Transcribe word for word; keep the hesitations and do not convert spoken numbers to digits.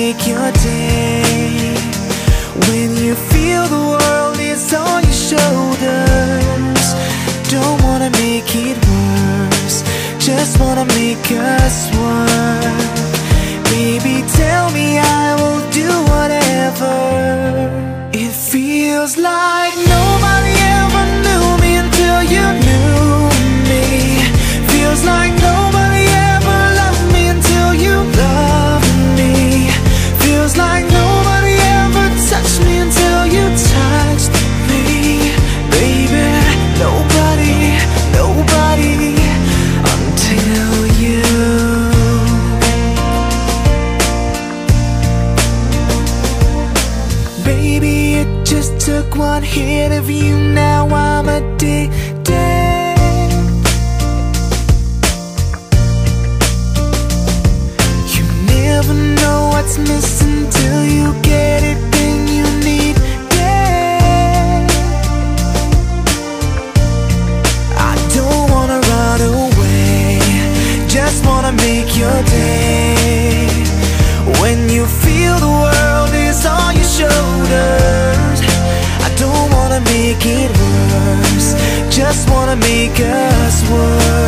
make your day. When you feel the world is on your shoulders, don't wanna make it worse, just wanna make us work. Baby, tell me, I will do whatever. It feels like nobody ever knew me until you knew me. Feels like nobody ever loved me until you loved me. Feels like nobody ever touched me until you touched me. Baby, nobody, nobody until you. Baby, it just took one hit of you, now I'm addicted. You never know what's missing till you get it, then you need it. I don't wanna run away, just wanna make your day. When you feel the world is on your shoulders, I don't wanna make it worse, just wanna make us work.